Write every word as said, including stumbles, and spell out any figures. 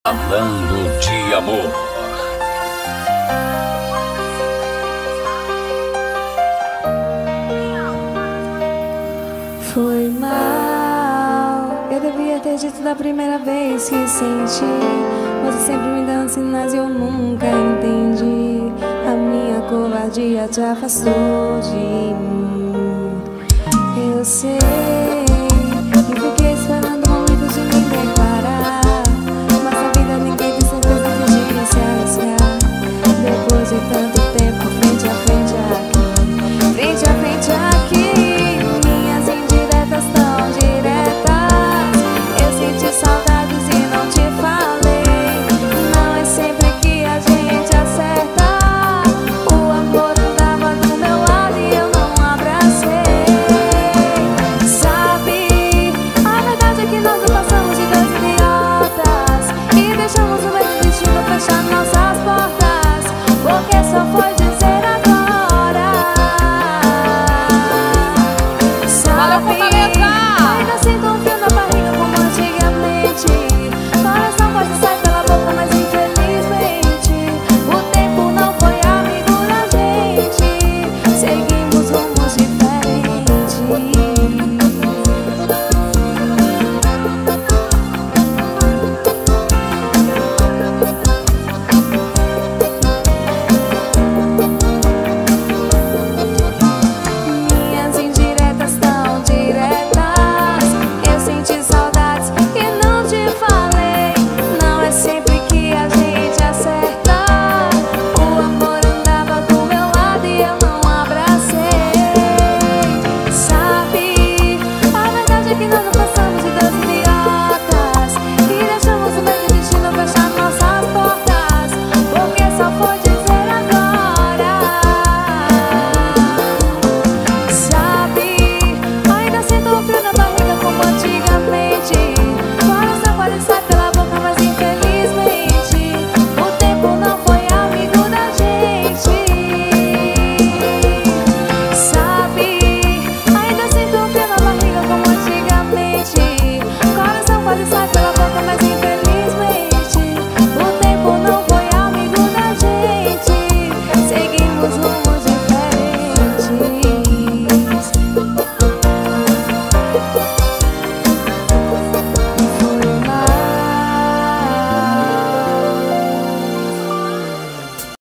Falando de amor. Foi mal, eu devia ter dito da primeira vez que senti. Você sempre me dando sinais e eu nunca entendi. A minha covardia te afastou de mim. Eu sei, e fiquei esperando o momento de me declarar, mas a vida ninguém tem certeza que um dia se arriscar. Depois de tanto tempo, frente a frente aqui, frente a frente aqui, minhas indiretas tão diretas. Eu senti saudades e não te falei. Não é sempre que a gente acerta. O amor andava do meu lado e eu não abracei. Sabe, a verdade é que nós não passamos de dois idiotas e deixamos o mesmo destino fechar nossa